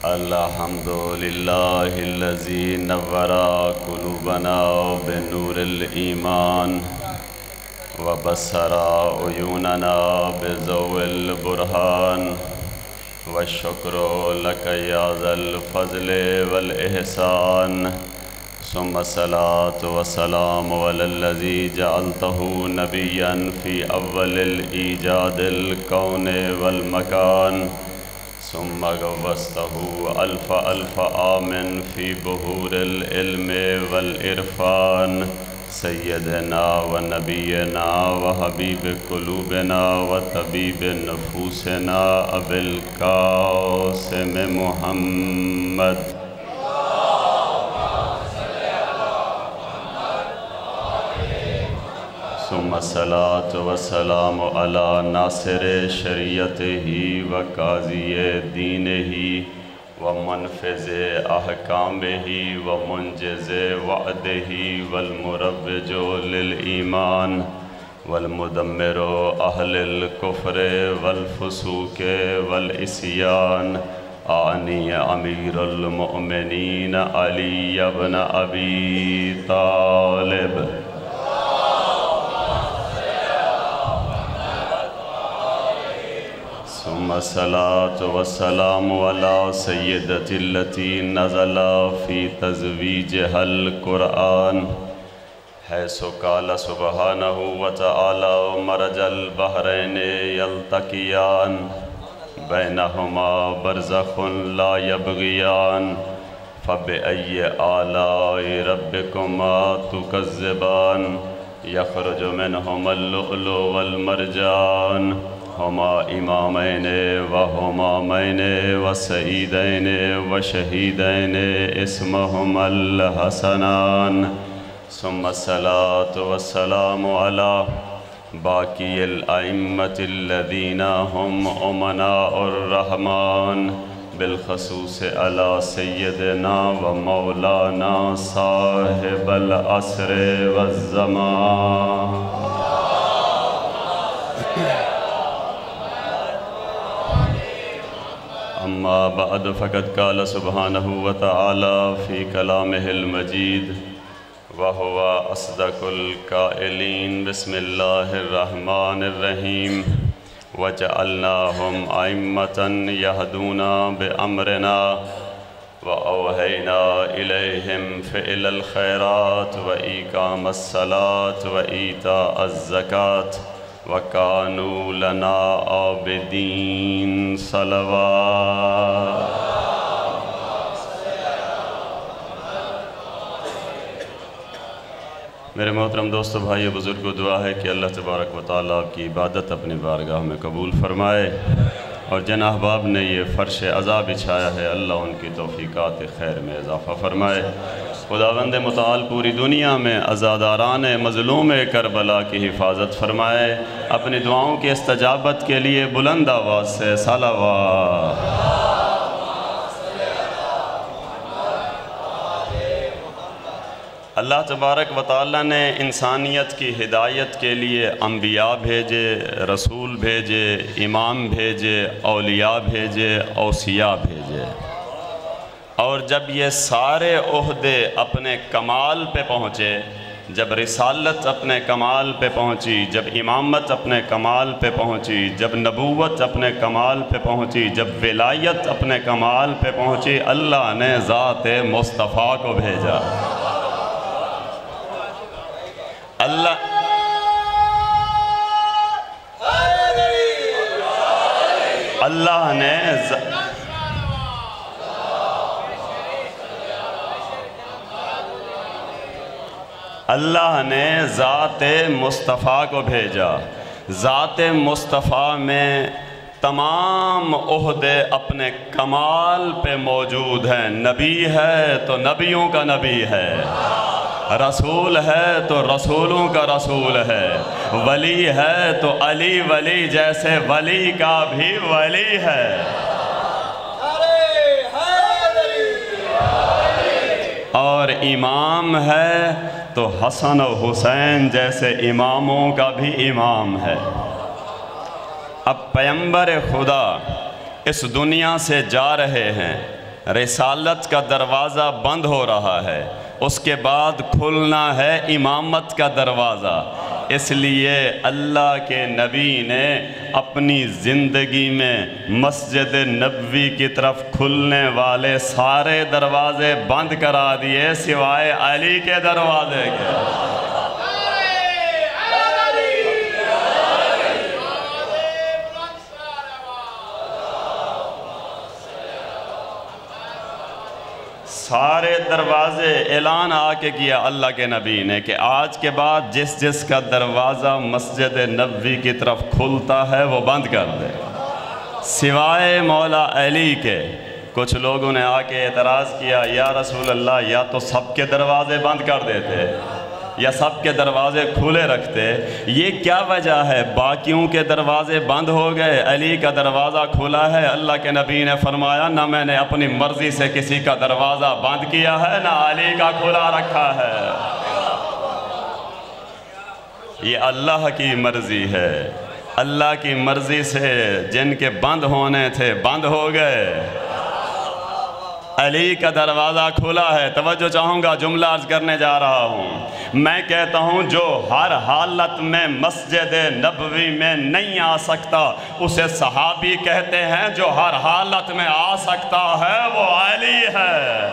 الحمد للہ الذی نور قلوبنا بنور الایمان وبصر عیوننا بضوء البرہان والشکر لک یا ذا الفضل والإحسان ثم الصلاة والسلام علی الذی جعلتہ نبیا فی اول الایجاد الکون والمکان ثم غوثته الف الف عام فی بحور العلم والعرفان سیدنا و نبینا و حبیب قلوبنا و طبیب نفوسنا ابی القاسم محمد ثم الصلاة والسلام على ناصر شریعته و قاضی دینه و منفذ احکامه و منجز وعده والمروج للایمان والمدمر اہل الکفر والفسوق والعصیان آنی امیر المؤمنین علی بن ابی طالب ثم الصلاة والسلام على سیدة التي نزل في تزویجها القرآن حيث قال سبحانه وتعالى مرج البحرين يلتقيان بينهما برزخ لا يبغيان فبأي آلاء ربكما تكذبان يخرج منهما اللؤلؤ والمرجان ہما امامین و ہمامین و سعیدین و شہیدین اسمہم الحسنان ثم الصلاة والسلام على باقی الائمة الذین هم امناء الرحمن بالخصوص على سیدنا و مولانا صاحب العصر والزمان اما بعد فقد قال سبحانه وتعالى في كلامه المجيد وهو أصدق القائلين بسم الله الرحمن الرحيم وجعلناهم أئمة يهدون بأمرنا وأوحينا إليهم فعل الخيرات وإقام الصلاة وإيتاء الزكاة وَكَانُوا لَنَا عَابِدِينَ صلوات میرے محترم دوستو بھائی بزرگ کو دعا ہے کہ اللہ تبارک و تعالیٰ آپ کی عبادت اپنی بارگاہ میں قبول فرمائے اور جن احباب نے یہ فرش عزا بچھایا ہے اللہ ان کی توفیقات خیر میں اضافہ فرمائے خداوند متعال پوری دنیا میں عزاداران مظلوم کربلا کی حفاظت فرمائے اپنی دعاؤں کی استجابت کے لیے بلند آواز سے صلوات اللہ تبارک و تعالیٰ نے انسانیت کی ہدایت کے لیے انبیاء بھیجے رسول بھیجے امام بھیجے اولیاء بھیجے اوصیاء بھیجے اور جب یہ سارے عہدے اپنے کمال پہ پہنچے جب رسالت اپنے کمال پہ پہنچی جب امامت اپنے کمال پہ پہنچی جب نبوت اپنے کمال پہ پہنچی جب ولایت اپنے کمال پہ پہنچی اللہ نے ذات مصطفیٰ کو بھیجا اللہ نے ذات مصطفیٰ کو بھیجا ذات مصطفیٰ میں تمام عہدے اپنے کمال پہ موجود ہیں نبی ہے تو نبیوں کا نبی ہے رسول ہے تو رسولوں کا رسول ہے ولی ہے تو علی ولی جیسے ولی کا بھی ولی ہے اور امام ہے تو حسن و حسین جیسے اماموں کا بھی امام ہے اب پیغمبر خدا اس دنیا سے جا رہے ہیں رسالت کا دروازہ بند ہو رہا ہے، اس کے بعد کھلنا ہے امامت کا دروازہ۔ اس لیے اللہ کے نبی نے اپنی زندگی میں مسجد نبوی کی طرف کھلنے والے سارے دروازے بند کرا دیے سوائے علی کے دروازے کے۔ سارے دروازے اعلان آ کے کیا اللہ کے نبی نے کہ آج کے بعد جس جس کا دروازہ مسجد نبوی کی طرف کھلتا ہے وہ بند کر دے سوائے مولا علی کے۔ کچھ لوگوں نے آ کے اعتراض کیا، یا رسول اللہ یا تو سب کے دروازے بند کر دیتے یا سب کے دروازے کھلے رکھتے، یہ کیا وجہ ہے؟ باقیوں کے دروازے بند ہو گئے، علی کا دروازہ کھلا ہے۔ اللہ کے نبی نے فرمایا نہ میں نے اپنی مرضی سے کسی کا دروازہ بند کیا ہے نہ علی کا کھلا رکھا ہے، یہ اللہ کی مرضی ہے۔ اللہ کی مرضی سے جن کے بند ہونے تھے بند ہو گئے، علی کا دروازہ کھلا ہے۔ توجہ چاہوں گا، جملہ عرض کرنے جا رہا ہوں۔ میں کہتا ہوں جو ہر حالت میں مسجد نبوی میں نہیں آ سکتا اسے صحابی کہتے ہیں، جو ہر حالت میں آ سکتا ہے وہ علی ہے۔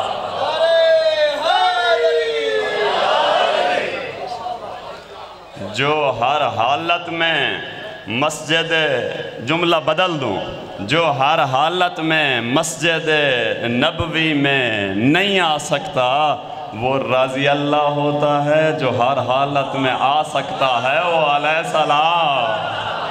جو ہر حالت میں مسجد، جملہ بدل دوں، جو ہر حالت میں مسجد نبوی میں نہیں آ سکتا وہ رضی اللہ ہوتا ہے، جو ہر حالت میں آ سکتا ہے وہ علیہ السلام۔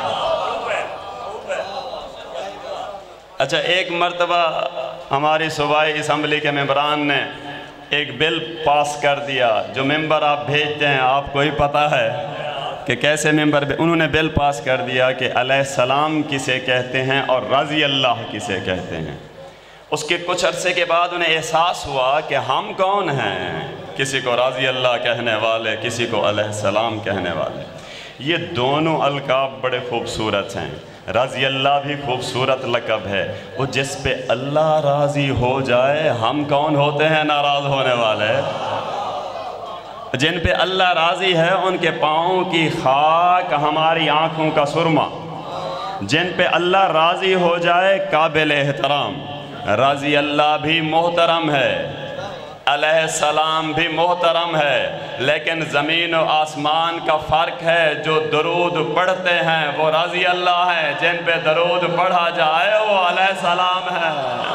اچھا، ایک مرتبہ ہماری صوبائی اسمبلی کے ممبران نے ایک بل پاس کر دیا، جو ممبر آپ بھیجتے ہیں آپ کو ہی پتہ ہے کہ کیسے ممبر، انہوں نے بل پاس کر دیا کہ علیہ السلام کسے کہتے ہیں اور رضی اللہ کسے کہتے ہیں۔ اس کے کچھ عرصے کے بعد انہیں احساس ہوا کہ ہم کون ہیں، کسی کو رضی اللہ کہنے والے، کسی کو علیہ السلام کہنے والے۔ یہ دونوں القاب بڑے خوبصورت ہیں، رضی اللہ بھی خوبصورت لقب ہے، وہ جس پہ اللہ راضی ہو جائے۔ ہم کون ہوتے ہیں ناراض ہونے والے؟ جن پہ اللہ راضی ہے ان کے پاؤں کی خاک ہماری آنکھوں کا سرما۔ جن پہ اللہ راضی ہو جائے قابل احترام۔ رضی اللہ بھی محترم ہے، علیہ السلام بھی محترم ہے، لیکن زمین و آسمان کا فرق ہے۔ جو درود پڑھتے ہیں وہ رضی اللہ ہے، جن پہ درود پڑھا جائے وہ علیہ السلام ہے۔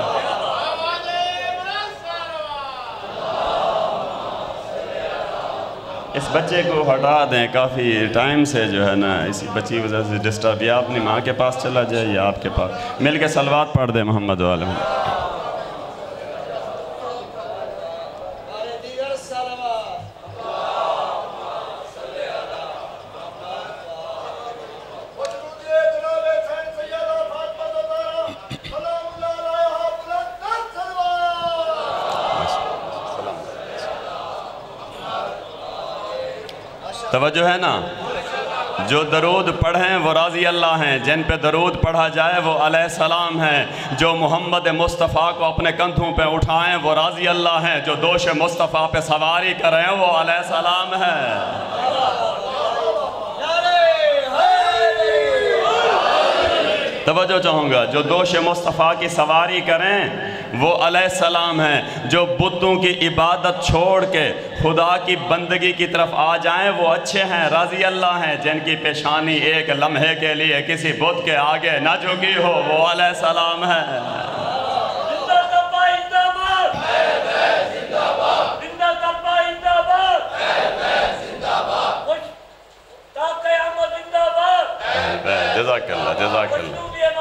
اس بچے کو ہٹا دیں، کافی ٹائم سے جو ہے نا اسی بچی وجہ سے ڈسٹرب، یا اپنی ماں کے پاس چلا جائے یا آپ کے پاس، مل کے صلوات پڑھ دیں محمد والے۔ توجہ ہے نا، جو درود پڑھیں وہ رضی اللہ ہیں، جن پہ درود پڑھا جائے وہ علیہ السلام ہیں۔ جو محمد مصطفیٰ کو اپنے کندھوں پہ اٹھائیں وہ رضی اللہ ہیں، جو دوش مصطفیٰ پہ سواری کریں وہ علیہ السلام ہیں۔ توجہ چاہوں گا، جو دوش مصطفیٰ کی سواری کریں وہ علیہ السلام ہیں۔ جو بتوں کی عبادت چھوڑ کے خدا کی بندگی کی طرف آ جائیں وہ اچھے ہیں، رضی اللہ ہیں۔ جن کی پیشانی ایک لمحے کے لیے کسی بت کے آگے نہ جھکی ہو وہ علیہ السلام ہے۔ جزاک اللہ، جزاک اللہ۔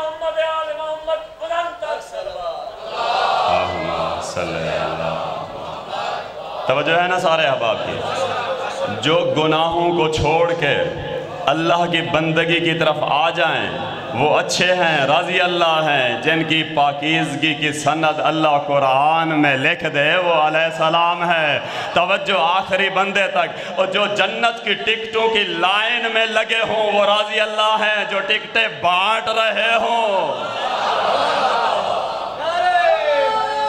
توجہ ہے نا سارے احباب کی؟ جو گناہوں کو چھوڑ کے اللہ کی بندگی کی طرف آ جائیں وہ اچھے ہیں، رضی اللہ ہیں۔ جن کی پاکیزگی کی سند اللہ قرآن میں لکھ دے وہ علیہ السلام ہے۔ توجہ آخری بندے تک، اور جو جنت کی ٹکٹوں کی لائن میں لگے ہوں وہ رضی اللہ ہیں، جو ٹکٹیں بانٹ رہے ہوں۔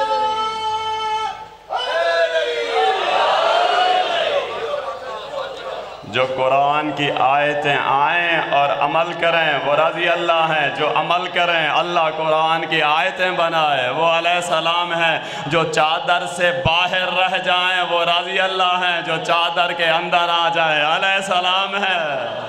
جو قرآن کی آیتیں آئیں اور عمل کریں وہ رضی اللہ ہیں، جو عمل کریں اللہ قرآن کی آیتیں بنائے وہ علیہ السلام ہیں، جو چادر سے باہر رہ جائیں وہ رضی اللہ ہیں، جو چادر کے اندر آ جائیں علیہ السلام ہیں۔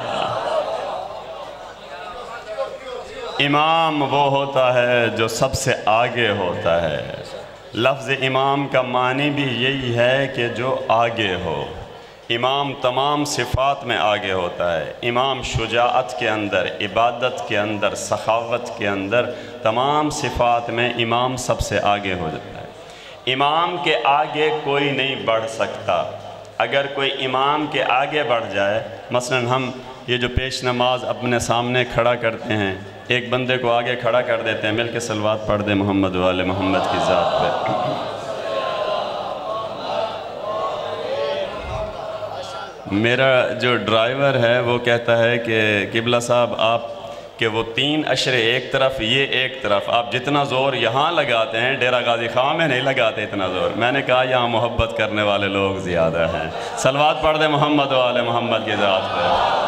امام وہ ہوتا ہے جو سب سے آگے ہوتا ہے۔ لفظ امام کا معنی بھی یہی ہے کہ جو آگے ہو۔ امام تمام صفات میں آگے ہوتا ہے۔ امام شجاعت کے اندر، عبادت کے اندر، سخاوت کے اندر، تمام صفات میں امام سب سے آگے ہو جاتا ہے۔ امام کے آگے کوئی نہیں بڑھ سکتا۔ اگر کوئی امام کے آگے بڑھ جائے، مثلاً ہم یہ جو پیش نماز اپنے سامنے کھڑا کرتے ہیں، ایک بندے کو آگے کھڑا کر دیتے ہیں، مل کے صلوات پڑھ دیں محمد والے محمد کی ذات پہ۔ میرا جو ڈرائیور ہے وہ کہتا ہے کہ قبلہ صاحب آپ کہ وہ 3 اشرے ایک طرف یہ ایک طرف، آپ جتنا زور یہاں لگاتے ہیں ڈیرہ غازی خان میں نہیں لگاتے اتنا زور۔ میں نے کہا یہاں محبت کرنے والے لوگ زیادہ ہیں۔ صلوات پڑھ دیں محمد والے محمد کی ذات پہ۔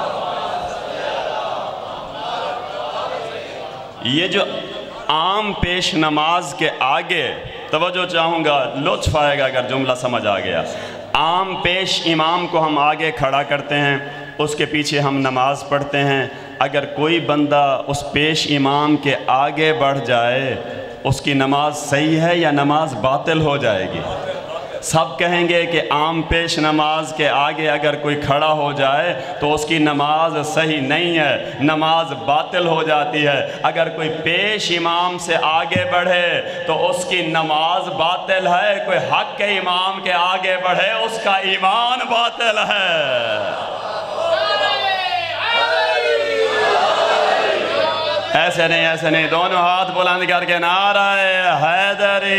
یہ جو عام پیش نماز کے آگے، توجہ چاہوں گا، لطف آئے گا اگر جملہ سمجھ آ گیا۔ عام پیش امام کو ہم آگے کھڑا کرتے ہیں، اس کے پیچھے ہم نماز پڑھتے ہیں۔ اگر کوئی بندہ اس پیش امام کے آگے بڑھ جائے، اس کی نماز صحیح ہے یا نماز باطل ہو جائے گی؟ سب کہیں گے کہ عام پیش نماز کے آگے اگر کوئی کھڑا ہو جائے تو اس کی نماز صحیح نہیں ہے، نماز باطل ہو جاتی ہے۔ اگر کوئی پیش امام سے آگے بڑھے تو اس کی نماز باطل ہے، کوئی حق کے امام کے آگے بڑھے اس کا ایمان باطل ہے۔ ایسے نہیں، دونوں ہاتھ بلند کر کے نعرہ حیدری۔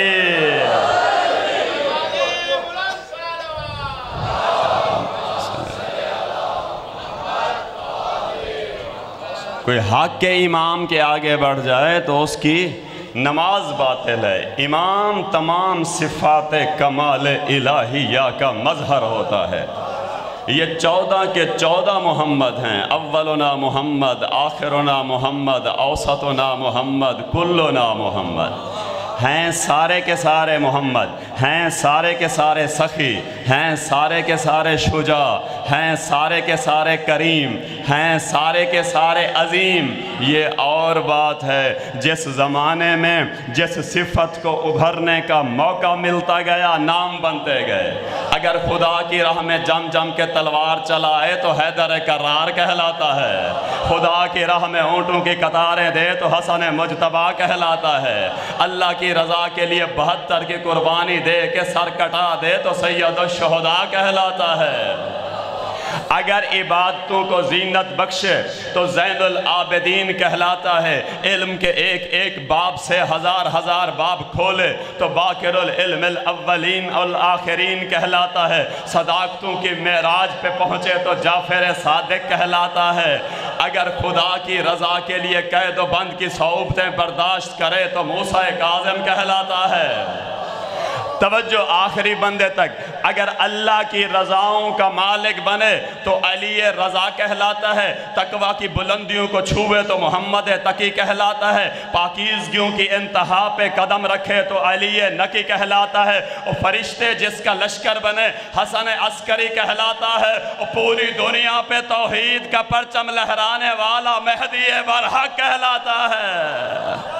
کوئی حق کے امام کے آگے بڑھ جائے تو اس کی نماز باطل ہے۔ امام تمام صفات کمال الہیہ کا مظہر ہوتا ہے۔ یہ 14 کے 14 محمد ہیں۔ اولنا محمد، آخرنا محمد، اوسطنا محمد، کلنا محمد۔ ہیں سارے کے سارے محمد، ہیں سارے کے سارے سخی، ہیں سارے کے سارے شجاع، ہیں سارے کے سارے کریم، ہیں سارے کے سارے عظیم۔ یہ اور بات ہے، جس زمانے میں جس صفت کو ابھرنے کا موقع ملتا گیا نام بنتے گئے۔ اگر خدا کی راہ میں جم جم کے تلوار چلائے تو حیدر کرار کہلاتا ہے، خدا کی راہ میں اونٹوں کی قطاریں دے تو حسن مجتبیٰ کہلاتا ہے، اللہ کی رضا کے لیے 72 کی قربانی دے کے سر کٹا دے تو سید الشہداء کہلاتا ہے۔ اگر عبادتوں کو زینت بخشے تو زین العابدین کہلاتا ہے۔ علم کے ایک ایک باب سے ہزار ہزار باب کھولے تو باقر العلم الاولین والآخرین کہلاتا ہے۔ صداقتوں کی معراج پہ پہنچے تو جعفر صادق کہلاتا ہے۔ اگر خدا کی رضا کے لیے قید و بند کی صعوبتیں برداشت کرے تو موسیٰ کاظم کہلاتا ہے۔ توجہ آخری بندے تک، اگر اللہ کی رضاؤں کا مالک بنے تو علی رضا کہلاتا ہے۔ تقوی کی بلندیوں کو چھوئے تو محمد تقی کہلاتا ہے۔ پاکیزگیوں کی انتہا پہ قدم رکھے تو علی نقی کہلاتا ہے۔ اور فرشتے جس کا لشکر بنے حسن عسکری کہلاتا ہے۔ اور پوری دنیا پہ توحید کا پرچم لہرانے والا مہدی برحق کہلاتا ہے۔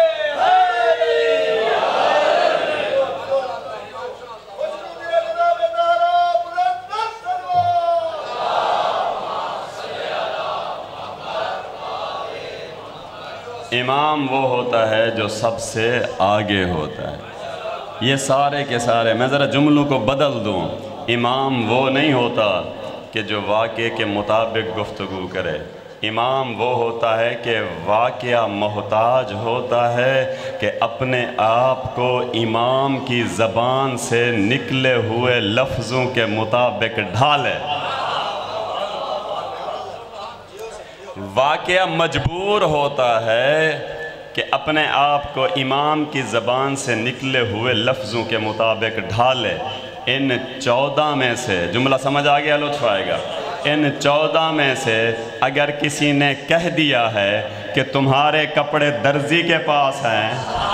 امام وہ ہوتا ہے جو سب سے آگے ہوتا ہے۔ یہ سارے کے سارے، میں ذرا جملوں کو بدل دوں، امام وہ نہیں ہوتا کہ جو واقعے کے مطابق گفتگو کرے۔ امام وہ ہوتا ہے کہ واقعہ محتاج ہوتا ہے کہ اپنے آپ کو امام کی زبان سے نکلے ہوئے لفظوں کے مطابق ڈھالے۔ واقعہ مجبور ہوتا ہے کہ اپنے آپ کو امام کی زبان سے نکلے ہوئے لفظوں کے مطابق ڈھالے۔ ان 14 میں سے، جملہ سمجھ آ گیا، لطف آئے گا، ان 14 میں سے اگر کسی نے کہہ دیا ہے کہ تمہارے کپڑے درزی کے پاس ہیں،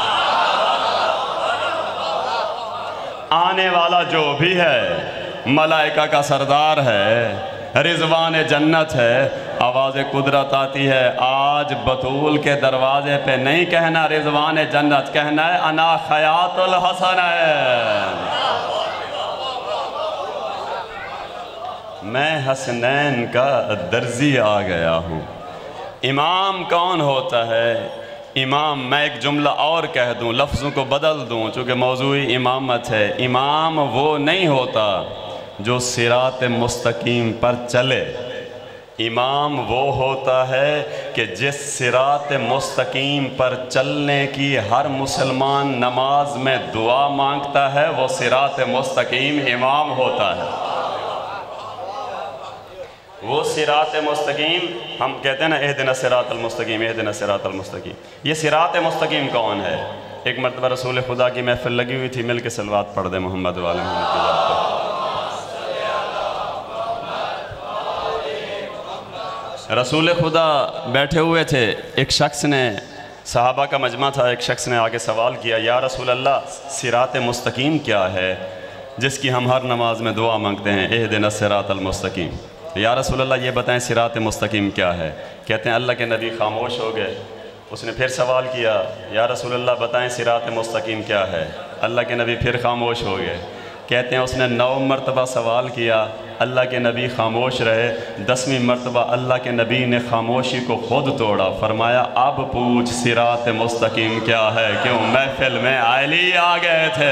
آنے والا جو بھی ہے ملائکہ کا سردار ہے، رضوان جنت ہے، آواز قدرت آتی ہے، آج بطول کے دروازے پہ نہیں کہنا رضوان جنت، کہنا ہے انا خیاط الحسنین، میں حسنین کا درزی آ گیا ہوں۔ امام کون ہوتا ہے؟ امام، میں ایک جملہ اور کہہ دوں، لفظوں کو بدل دوں چونکہ موضوعی امامت ہے، امام وہ نہیں ہوتا جو صراط مستقیم پر چلے، امام وہ ہوتا ہے کہ جس صراط مستقیم پر چلنے کی ہر مسلمان نماز میں دعا مانگتا ہے، وہ صراط مستقیم امام ہوتا ہے۔ وہ صراط مستقیم، ہم کہتے ہیں نا اہدنا الصراط المستقیم، اہدنا الصراط المستقیم، یہ صراط مستقیم کون ہے؟ ایک مرتبہ رسول خدا کی محفل لگی ہوئی تھی، مل کے صلوات پڑھ دیں محمد وآل محمد کی ذات پہ۔ رسول خدا بیٹھے ہوئے تھے، ایک شخص نے، صحابہ کا مجمع تھا، ایک شخص نے آگے سوال کیا، یا رسول اللہ صراط مستقیم کیا ہے جس کی ہم ہر نماز میں دعا مانگتے ہیں، اہدنا الصراط المستقیم؟ یا رسول اللہ یہ بتائیں صراط مستقیم کیا ہے؟ کہتے ہیں اللہ کے نبی خاموش ہو گئے۔ اس نے پھر سوال کیا، یا رسول اللہ بتائیں صراط مستقیم کیا ہے؟ اللہ کے نبی پھر خاموش ہو گئے۔ کہتے ہیں اس نے 9 مرتبہ سوال کیا، اللہ کے نبی خاموش رہے۔ 10ویں مرتبہ اللہ کے نبی نے خاموشی کو خود توڑا، فرمایا اب پوچھ صراط مستقیم کیا ہے؟ کیوں؟ محفل میں علی آ گئے تھے،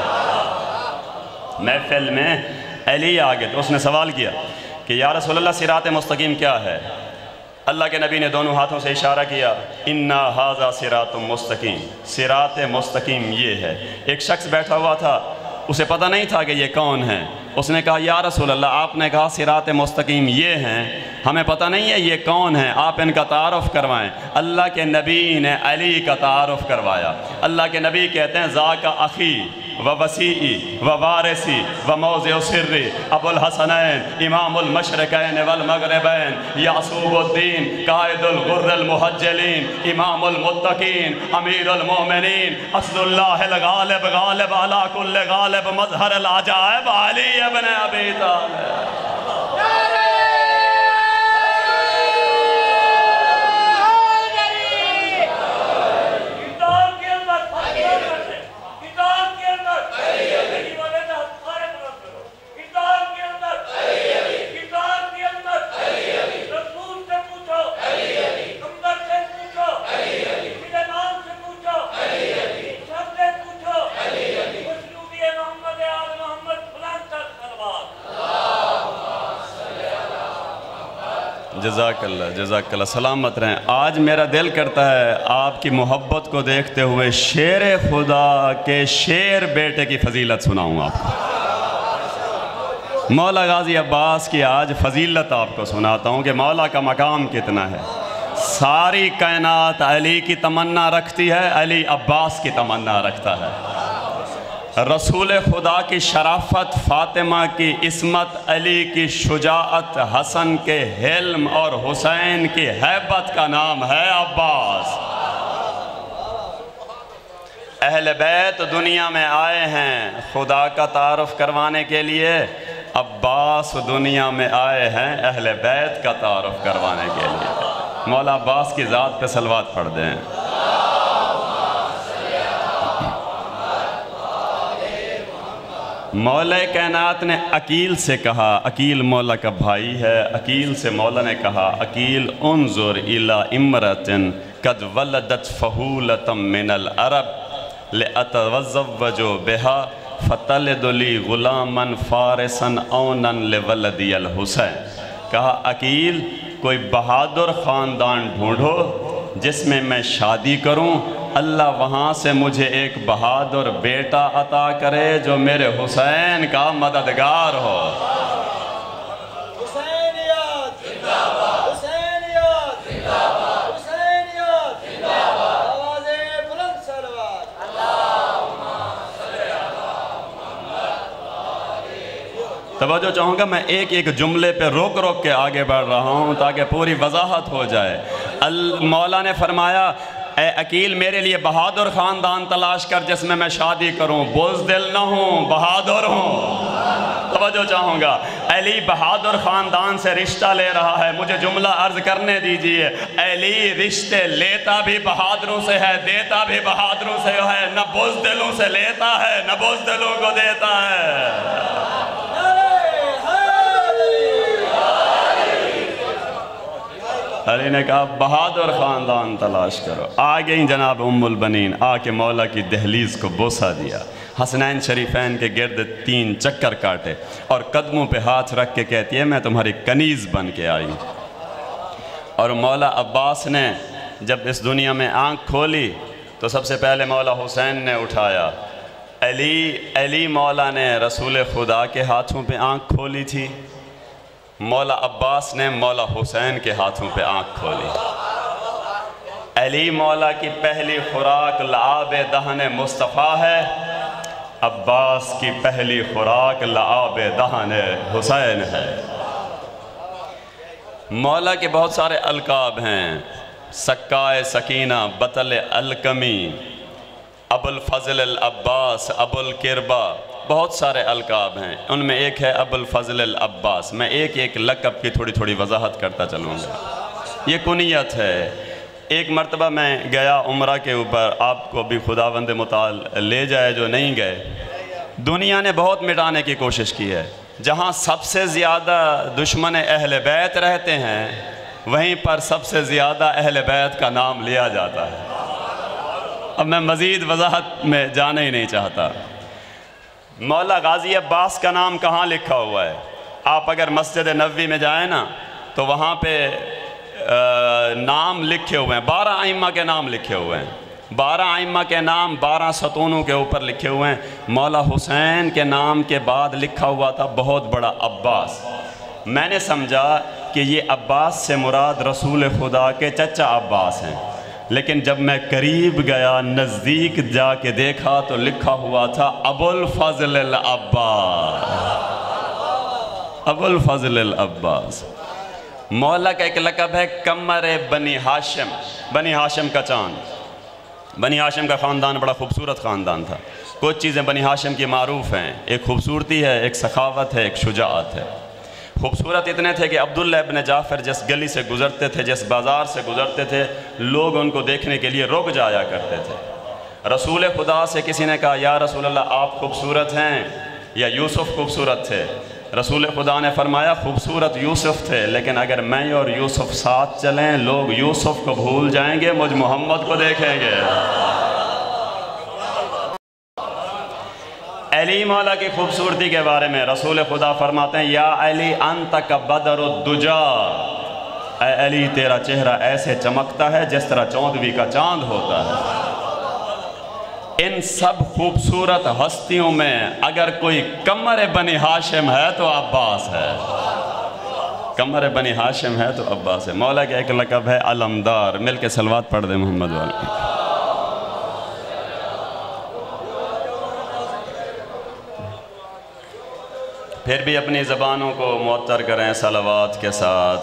محفل میں علی آ گئے تھے۔ اس نے سوال کیا کہ یا رسول اللہ صراط مستقیم کیا ہے؟ اللہ کے نبی نے دونوں ہاتھوں سے اشارہ کیا، اِنَّا هَذَا صِرَاطٌ مستقیم، صراط مستقیم یہ ہے۔ ایک شخص بیٹھا ہوا تھا، اسے پتہ نہیں تھا کہ یہ کون ہے۔ اس نے کہا یا رسول اللہ آپ نے کہا صراط مستقیم یہ ہیں، ہمیں پتہ نہیں ہے یہ کون ہیں، آپ ان کا تعارف کروائیں۔ اللہ کے نبی نے علی کا تعارف کروایا۔ اللہ کے نبی کہتے ہیں ذاک اخی و وسیعی و وارثی و موضع سری ابو الحسنین امام المشرقین والمغربین یعصوب الدین قائد الغر المحجلین امام المتقین امیر المومنین اسد اللہ الغالب غالب علی کل غالب مظہر العجائب علی ابن ابی طالب۔ جزاک اللہ، سلامت رہیں۔ آج میرا دل کرتا ہے آپ کی محبت کو دیکھتے ہوئے شیر خدا کے شیر بیٹے کی فضیلت سناؤں آپ کو۔ مولا غازی عباس کی آج فضیلت آپ کو سناتا ہوں کہ مولا کا مقام کتنا ہے۔ ساری کائنات علی کی تمنا رکھتی ہے، علی عباس کی تمنا رکھتا ہے۔ رسول خدا کی شرافت، فاطمہ کی عصمت، علی کی شجاعت، حسن کے حلم اور حسین کی ہیبت کا نام ہے عباس۔ اہل بیت دنیا میں آئے ہیں خدا کا تعارف کروانے کے لیے، عباس دنیا میں آئے ہیں اہل بیت کا تعارف کروانے کے لیے۔ مولا عباس کی ذات پہ صلوات پڑھ دیں۔ مولا کائنات نے عقیل سے کہا، عقیل مولا کا بھائی ہے، عقیل سے مولا نے کہا عقیل انظر الی امرۃ قد ولدت فہولۃ من العرب لأتزوج بها فتلد لی غلاما فارسا اونا لولدی الحسین۔ کہا عقیل کوئی بہادر خاندان ڈھونڈو جس میں میں شادی کروں، اللہ وہاں سے مجھے ایک بہادر بیٹا عطا کرے جو میرے حسین کا مددگار ہو۔ حسینیت زندہ باد، حسینیت زندہ باد، حسینیت زندہ باد، آواز بلند صلوات۔ اللہم صلی علی محمد۔ توجہ چاہوں گا، میں ایک ایک جملے پہ روک روک کے آگے بڑھ رہا ہوں تاکہ پوری وضاحت ہو جائے۔ مولا نے فرمایا اے عقیل میرے لیے بہادر خاندان تلاش کر جس میں شادی کروں، بزدل نہ ہوں، بہادر ہوں۔ توجہ چاہوں گا، علی بہادر خاندان سے رشتہ لے رہا ہے، مجھے جملہ عرض کرنے دیجئے، علی رشتے لیتا بھی بہادروں سے ہے، دیتا بھی بہادروں سے ہے، نہ بزدلوں سے لیتا ہے نہ بزدلوں کو دیتا ہے۔ علی نے کہا بہادر خاندان تلاش کرو۔ آ گئیں جناب ام البنین، آ کے مولا کی دہلیز کو بوسہ دیا، حسنین شریفین کے گرد 3 چکر کاٹے اور قدموں پہ ہاتھ رکھ کے کہتی ہے میں تمہاری کنیز بن کے آئی۔ اور مولا عباس نے جب اس دنیا میں آنکھ کھولی تو سب سے پہلے مولا حسین نے اٹھایا۔ علی مولا نے رسول خدا کے ہاتھوں پہ آنکھ کھولی تھی، مولا عباس نے مولا حسین کے ہاتھوں پہ آنکھ کھولی۔ علی مولا کی پہلی خوراک لعاب دہن مصطفیٰ ہے، عباس کی پہلی خوراک لعاب دہن حسین ہے۔ مولا کے بہت سارے القاب ہیں، سکائے سکینہ، بطل القمی، ابو الفضل العباس، ابو القربہ، بہت سارے القاب ہیں، ان میں ایک ہے ابو الفضل العباس۔ میں ایک ایک لقب کی تھوڑی تھوڑی وضاحت کرتا چلوں گا۔ یہ کنیت ہے۔ ایک مرتبہ میں گیا عمرہ کے اوپر، آپ کو بھی خداوند متعال لے جائے جو نہیں گئے۔ دنیا نے بہت مٹانے کی کوشش کی ہے، جہاں سب سے زیادہ دشمن اہل بیت رہتے ہیں وہیں پر سب سے زیادہ اہل بیت کا نام لیا جاتا ہے۔ اب میں مزید وضاحت میں جانا ہی نہیں چاہتا۔ مولا غازی عباس کا نام کہاں لکھا ہوا ہے؟ آپ اگر مسجد نبوی میں جائیں نا تو وہاں پہ نام لکھے ہوئے ہیں، 12 ائمہ کے نام لکھے ہوئے ہیں، 12 ائمہ کے نام 12 ستونوں کے اوپر لکھے ہوئے ہیں۔ مولا حسین کے نام کے بعد لکھا ہوا تھا بہت بڑا عباس۔ میں نے سمجھا کہ یہ عباس سے مراد رسول خدا کے چچا عباس ہیں، لیکن جب میں قریب گیا، نزدیک جا کے دیکھا تو لکھا ہوا تھا ابو الفضل العباس، ابو الفضل العباس۔ مولا کا ایک لقب ہے قمر بنی ہاشم، بنی ہاشم کا چاند۔ بنی ہاشم کا خاندان بڑا خوبصورت خاندان تھا۔ کچھ چیزیں بنی ہاشم کی معروف ہیں، ایک خوبصورتی ہے، ایک سخاوت ہے، ایک شجاعت ہے۔ خوبصورت اتنے تھے کہ عبداللہ ابن جعفر جس گلی سے گزرتے تھے، جس بازار سے گزرتے تھے، لوگ ان کو دیکھنے کے لیے رک جایا کرتے تھے۔ رسول خدا سے کسی نے کہا یا رسول اللہ آپ خوبصورت ہیں یا یوسف خوبصورت تھے؟ رسول خدا نے فرمایا خوبصورت یوسف تھے، لیکن اگر میں اور یوسف ساتھ چلیں لوگ یوسف کو بھول جائیں گے، مجھ محمد کو دیکھیں گے۔ علی مولا کی خوبصورتی کے بارے میں رسول خدا فرماتے ہیں یا علی انت کا بدر الدجا، اے علی تیرا چہرہ ایسے چمکتا ہے جس طرح چوندوی کا چاند ہوتا ہے۔ ان سب خوبصورت ہستیوں میں اگر کوئی قمر بنی ہاشم ہے تو عباس ہے، قمر بنی ہاشم ہے تو عباس ہے۔ مولا کا ایک لقب ہے علمدار، مل کے صلوات پڑھ دیں محمد والی۔ پھر بھی اپنی زبانوں کو معطر کریں صلوات کے ساتھ۔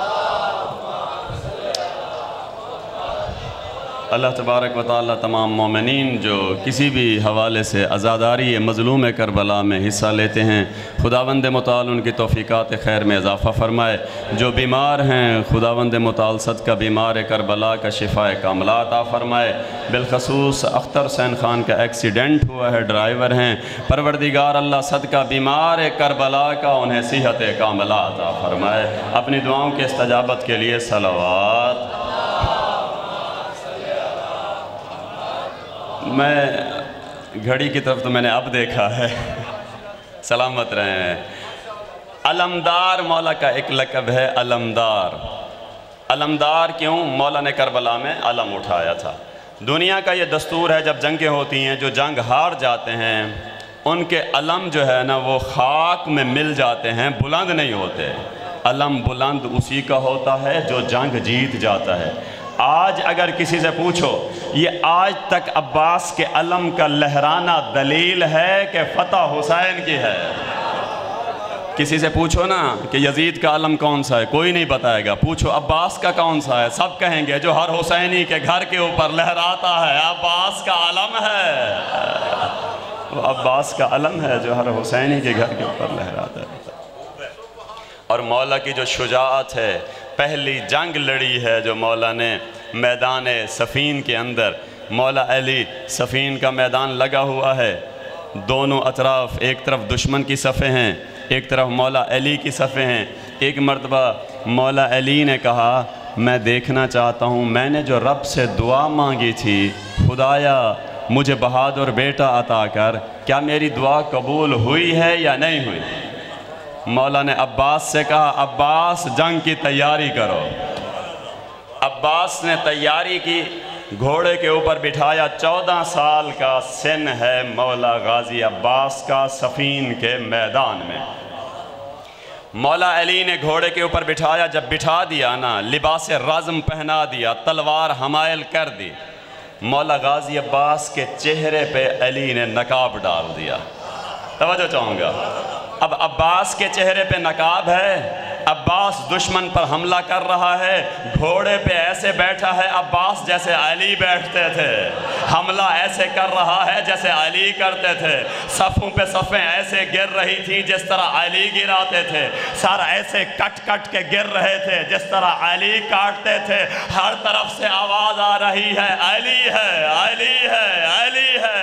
اللہ تبارک و تعالیٰ تمام مومنین جو کسی بھی حوالے سے عزاداری مظلوم کربلا میں حصہ لیتے ہیں، خداوند متعال ان کی توفیقات خیر میں اضافہ فرمائے۔ جو بیمار ہیں خداوند متعال صدقہ بیمار کربلا کا شفاء کاملہ عطا فرمائے۔ بالخصوص اختر حسین خان کا ایکسیڈنٹ ہوا ہے، ڈرائیور ہیں، پروردگار اللہ صدقہ بیمار کربلا کا انہیں صحت کاملہ عطا فرمائے۔ اپنی دعاؤں کے استجابت کے لیے صلوات۔ میں گھڑی کی طرف تو میں نے اب دیکھا ہے، سلامت رہے ہیں۔ علمدار مولا کا ایک لقب ہے علمدار۔ علمدار کیوں؟ مولا نے کربلا میں علم اٹھایا تھا۔ دنیا کا یہ دستور ہے جب جنگیں ہوتی ہیں، جو جنگ ہار جاتے ہیں ان کے علم جو ہے نا وہ خاک میں مل جاتے ہیں، بلند نہیں ہوتے۔ علم بلند اسی کا ہوتا ہے جو جنگ جیت جاتا ہے۔ آج اگر کسی سے پوچھو یہ آج تک عباس کے علم کا لہرانا دلیل ہے کہ فتح حسین کی ہے؟ کسی سے پوچھو نا کہ یزید کا علم کون سا ہے، کوئی نہیں بتائے گا. پوچھو عباس کا کون سا ہے، سب کہیں گے جو ہر حسینی کے گھر کے اوپر لہراتا ہے عباس کا علم ہے. وہ عباس کا علم ہے جو ہر حسینی کے گھر کے اوپر لہراتا ہے. اور مولا کی جو شجاعت ہے، پہلی جنگ لڑی ہے جو مولا نے میدان صفین کے اندر. مولا علی، صفین کا میدان لگا ہوا ہے، دونوں اطراف، ایک طرف دشمن کی صفیں ہیں، ایک طرف مولا علی کی صفیں ہیں. ایک مرتبہ مولا علی نے کہا میں دیکھنا چاہتا ہوں، میں نے جو رب سے دعا مانگی تھی، خدایا مجھے بہادر بیٹا عطا کر، کیا میری دعا قبول ہوئی ہے یا نہیں ہوئی؟ مولا نے عباس سے کہا عباس جنگ کی تیاری کرو. عباس نے تیاری کی، گھوڑے کے اوپر بٹھایا. 14 سال کا سن ہے مولا غازی عباس کا صفین کے میدان میں. مولا علی نے گھوڑے کے اوپر بٹھایا، جب بٹھا دیا نا، لباس رزم پہنا دیا، تلوار حمائل کر دی. مولا غازی عباس کے چہرے پہ علی نے نقاب ڈال دیا. توجہ چاہوں گا، اب عباس کے چہرے پہ نقاب ہے، عباس دشمن پر حملہ کر رہا ہے، گھوڑے پہ ایسے بیٹھا ہے عباس جیسے علی بیٹھتے تھے، حملہ ایسے کر رہا ہے جیسے علی کرتے تھے، صفوں پہ صفیں ایسے گر رہی تھی جس طرح علی گراتے تھے، سر ایسے کٹ کٹ کے گر رہے تھے جس طرح علی کاٹتے تھے. ہر طرف سے آواز آ رہی ہے علی ہے، علی ہے، علی ہے.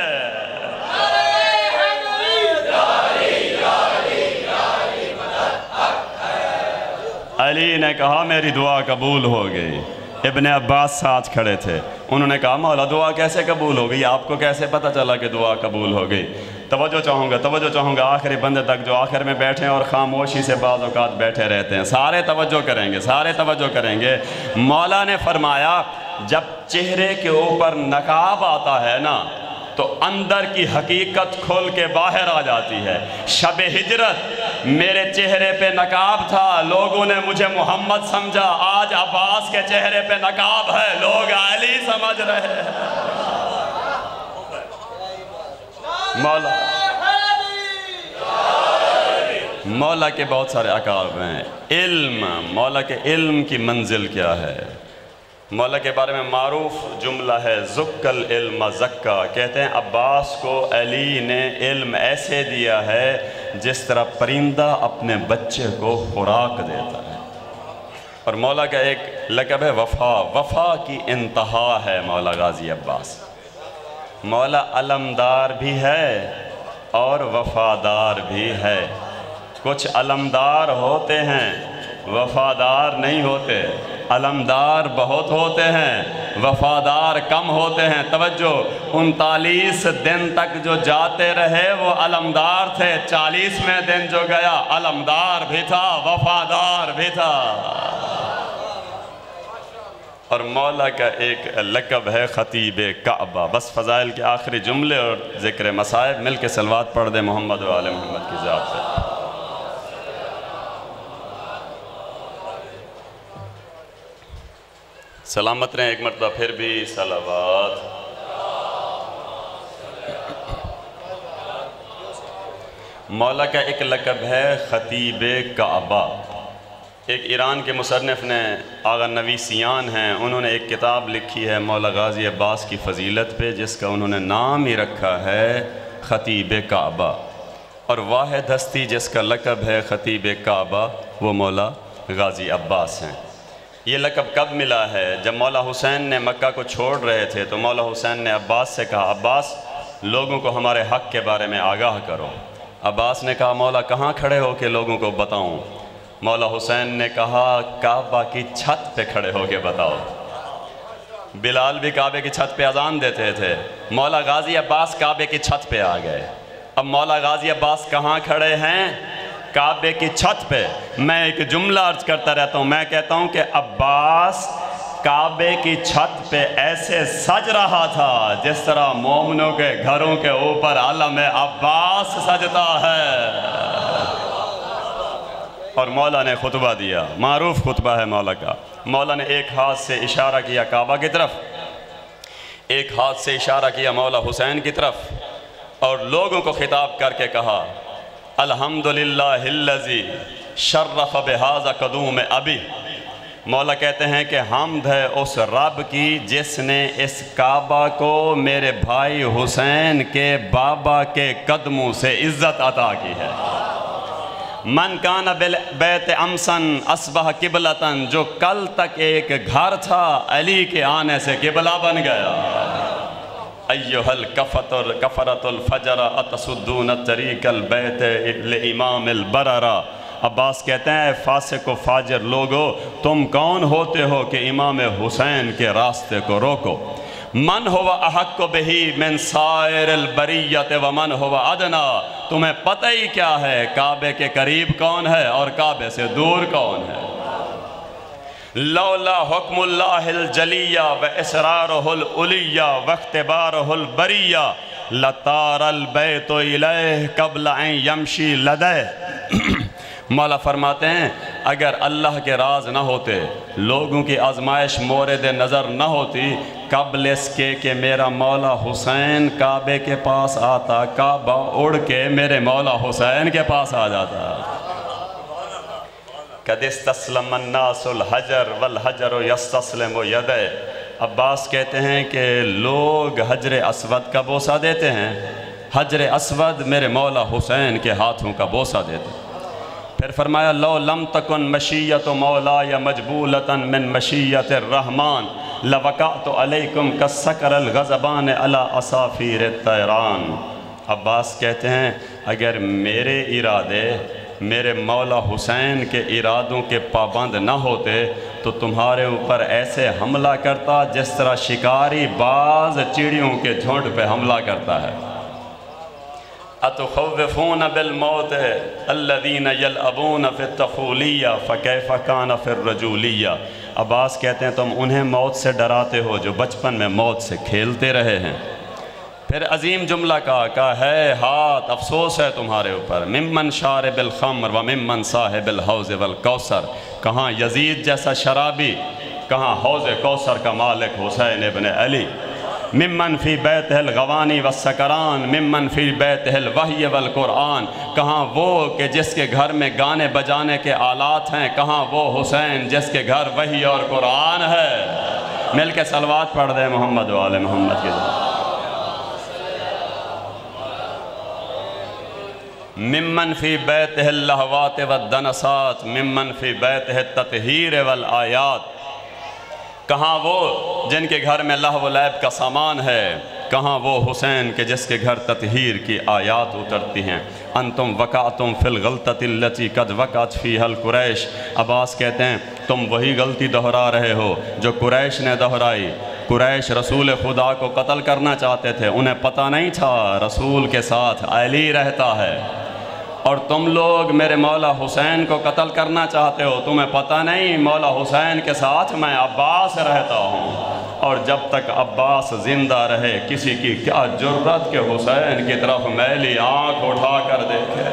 علی نے کہا میری دعا قبول ہو گئی. ابن عباس ساتھ کھڑے تھے، انہوں نے کہا مولا دعا کیسے قبول ہو گئی، آپ کو کیسے پتہ چلا کہ دعا قبول ہو گئی؟ توجہ چاہوں گا آخری بندے تک جو آخر میں بیٹھے ہیں اور خاموشی سے بعض اوقات بیٹھے رہتے ہیں. سارے توجہ کریں گے. مولا نے فرمایا جب چہرے کے اوپر نقاب آتا ہے نا تو اندر کی حقیقت کھول کے باہر آ جاتی ہے. شب ہجرت میرے چہرے پہ نقاب تھا، لوگوں نے مجھے محمد سمجھا. آج عباس کے چہرے پہ نقاب ہے، لوگ علی سمجھ رہے ہیں. مولا کے بہت سارے عقاب ہیں. علم، مولا کے علم کی منزل کیا ہے؟ مولا کے بارے میں معروف جملہ ہے زک العلم زکا. کہتے ہیں عباس کو علی نے علم ایسے دیا ہے جس طرح پرندہ اپنے بچے کو خوراک دیتا ہے. اور مولا کا ایک لقب ہے وفا. وفا کی انتہا ہے مولا غازی عباس. مولا علمدار بھی ہے اور وفادار بھی ہے. کچھ علمدار ہوتے ہیں، وفادار نہیں ہوتے. علمدار بہت ہوتے ہیں، وفادار کم ہوتے ہیں. توجہ، 39 دن تک جو جاتے رہے وہ علمدار تھے. 40ویں دن جو گیا علمدار بھی تھا، وفادار بھی تھا. اور مولا کا ایک لقب ہے خطیب کعبہ. بس فضائل کے آخری جملے اور ذکر مصائب مل کے صلوات پڑھ دیں محمد و آل محمد کی ذات پہ. سلامت رہیں ایک مرتبہ پھر بھی صلوات. مولا کا ایک لقب ہے خطیب کعبہ. ایک ایران کے مصنف نے آغا نویسیان ہیں، انہوں نے ایک کتاب لکھی ہے مولا غازی عباس کی فضیلت پہ، جس کا انہوں نے نام ہی رکھا ہے خطیب کعبہ. اور واحد ہستی جس کا لقب ہے خطیب کعبہ وہ مولا غازی عباس ہیں. یہ لقب کب ملا ہے؟ جب مولا حسین نے مکہ کو چھوڑ رہے تھے تو مولا حسین نے عباس سے کہا عباس لوگوں کو ہمارے حق کے بارے میں آگاہ کرو. عباس نے کہا مولا کہاں کھڑے ہو کے لوگوں کو بتاؤں؟ مولا حسین نے کہا کعبہ کی چھت پہ کھڑے ہو کے بتاؤ. بلال بھی کعبے کی چھت پہ اذان دیتے تھے. مولا غازی عباس کعبے کی چھت پہ آ گئے. اب مولا غازی عباس کہاں کھڑے ہیں؟ کعبے کی چھت پہ. میں ایک جملہ عرض کرتا رہتا ہوں، میں کہتا ہوں کہ عباس کعبے کی چھت پہ ایسے سج رہا تھا جس طرح مومنوں کے گھروں کے اوپر علم عباس سجتا ہے. اور مولا نے خطبہ دیا، معروف خطبہ ہے مولا کا. مولا نے ایک ہاتھ سے اشارہ کیا کعبہ کی طرف، ایک ہاتھ سے اشارہ کیا مولا حسین کی طرف، اور لوگوں کو خطاب کر کے کہا الحمدللہ شرف بہذا قدوم ابی، مولا کہتے ہیں کہ حمد ہے اس رب کی جس نے اس کعبہ کو میرے بھائی حسین کے بابا کے قدموں سے عزت عطا کی ہے۔ من کان بیت امسن اصبح قبلتن، جو کل تک ایک گھر تھا علی کے آنے سے قبلہ بن گیا۔ ایہا الکفرۃ الفجر اتسدون طریق البیت لامام البررہ، عباس کہتے ہیں فاسق و فاجر لوگو تم کون ہوتے ہو کہ امام حسین کے راستے کو روکو؟ من ہوا احق بہی من سائر البریت ومن ہوا ادنا، تمہیں پتہ ہی کیا ہے کعبے کے قریب کون ہے اور کعبے سے دور کون ہے؟ لولا حکم اللہ الجلیہ و اسرارہ العلیہ و اختبارہ البریہ لطار البیت الیہ قبل ان یمشی لدیہ۔ مولا فرماتے ہیں اگر اللہ کے راز نہ ہوتے، لوگوں کی آزمائش مورد نظر نہ ہوتی، قبل اس کے کہ میرا مولا حسین کعبے کے پاس آتا، کعبہ اڑ کے میرے مولا حسین کے پاس آ جاتا۔ قد استسلم الناس الحجر والحجر یستسلم یدہ، عباس کہتے ہیں کہ لوگ حجر اسود کا بوسہ دیتے ہیں، حجر اسود میرے مولا حسین کے ہاتھوں کا بوسہ دیتے ہیں۔ پھر فرمایا لو لم تکن مشیت مولا یا مجبولتا من مشیت الرحمن لوقعت علیکم کالسکر الغضبان علی اصافیر الطیران۔ عباس کہتے ہیں اگر میرے ارادے میرے مولا حسین کے ارادوں کے پابند نہ ہوتے تو تمہارے اوپر ایسے حملہ کرتا جس طرح شکاری باز چڑیوں کے جھنڈ پہ حملہ کرتا ہے۔ اتخوفون بالموت الذین یلعبون فی الطفولیہ فکیف کان فی الرجولیہ، عباس کہتے ہیں تم انہیں موت سے ڈراتے ہو جو بچپن میں موت سے کھیلتے رہے ہیں۔ پھر عظیم جملہ کہا ہے ہاتھ افسوس ہے تمہارے اوپر، ممن شارب الخمر و ممن صاحب الحوض والکوثر، کہاں یزید جیسا شرابی، کہاں حوض کوثر کا مالک حسین ابن علی، ممن فی بیتہ الغوانی والسکران ممن فی بیتہ الوحی والقرآن، کہاں وہ کہ جس کے گھر میں گانے بجانے کے آلات ہیں، کہاں وہ حسین جس کے گھر وحی اور قرآن ہے۔ مل کے صلوات پڑھ دے محمد و آل محمد کے ذات۔ ممن فی بیتہ اللہوات والدنسات ممن فی بیتہ التطہیر والآیات، کہاں وہ جن کے گھر میں لہو و لعب کا سامان ہے، کہاں وہ حسین کے جس کے گھر تطہیر کی آیات اترتی ہیں۔ انتم وقعتم فی الغلطۃ التی قد وقعت فیہا القریش، عباس کہتے ہیں تم وہی غلطی دہرا رہے ہو جو قریش نے دہرائی۔ قریش رسول خدا کو قتل کرنا چاہتے تھے، انہیں پتہ نہیں تھا رسول کے ساتھ علی رہتا ہے، اور تم لوگ میرے مولا حسین کو قتل کرنا چاہتے ہو، تمہیں پتہ نہیں مولا حسین کے ساتھ میں عباس رہتا ہوں، اور جب تک عباس زندہ رہے کسی کی کیا جرت کہ حسین کی طرف میلی آنکھ اٹھا کر دیکھے۔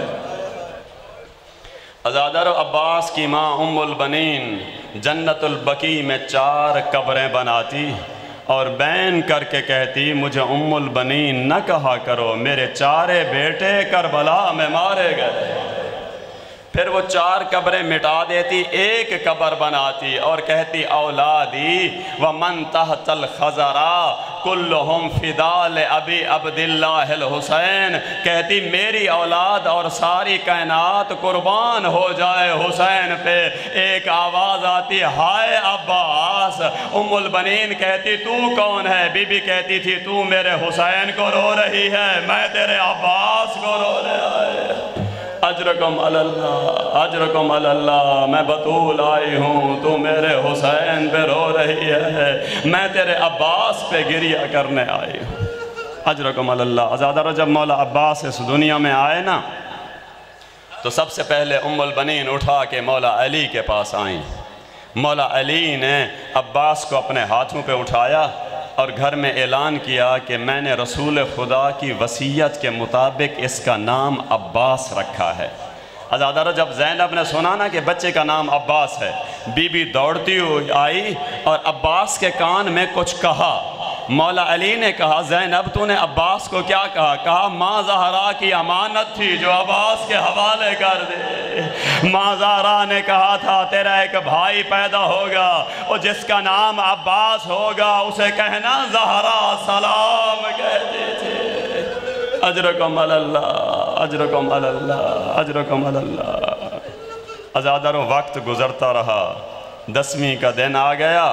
عزادر عباس کی ماں ام البنین جنت البقیع میں 4 قبریں بناتی اور بین کر کے کہتی مجھے ام البنین نہ کہا کرو، میرے 4 بیٹے کربلا میں مارے گئے۔ پھر وہ 4 قبریں مٹا دیتی، ایک قبر بناتی اور کہتی اولادی ومن تحت الخزرہ کلہم فدا لابی عبداللہ الحسین، کہتی میری اولاد اور ساری کائنات قربان ہو جائے حسین پہ۔ ایک آواز آتی ہائے عباس، ام البنین کہتی تو کون ہے؟ بی بی کہتی تھی تو میرے حسین کو رو رہی ہے، میں تیرے عباس کو رو رہا ہے۔ اجرکم اللہ اجرکم اللہ، میں بطول آئی ہوں، تو میرے حسین پہ رو رہی ہے، میں تیرے عباس پہ گریہ کرنے آئی ہوں۔ اجرکم اللہ۔ عزادارو جب مولا عباس اس دنیا میں آئے نا تو سب سے پہلے ام البنین اٹھا کے مولا علی کے پاس آئیں۔ مولا علی نے عباس کو اپنے ہاتھوں پہ اٹھایا اور گھر میں اعلان کیا کہ میں نے رسول خدا کی وصیت کے مطابق اس کا نام عباس رکھا ہے۔ عزادارو جب زینب نے سنا نا کہ بچے کا نام عباس ہے، بی بی دوڑتی ہوئی آئی اور عباس کے کان میں کچھ کہا، مولا علی نے کہا زینب تو نے عباس کو کیا کہا؟ کہا ماں زہرا کی امانت تھی جو عباس کے حوالے کر دے۔ ماں زہرا نے کہا تھا تیرا ایک بھائی پیدا ہوگا اور جس کا نام عباس ہوگا اسے کہنا زہرا سلام کہتے تھے۔ اجرکم اللہ، اجرکم اللہ، اجرکم اللہ۔ عزادارو وقت گزرتا رہا، 10ویں کا دن آ گیا،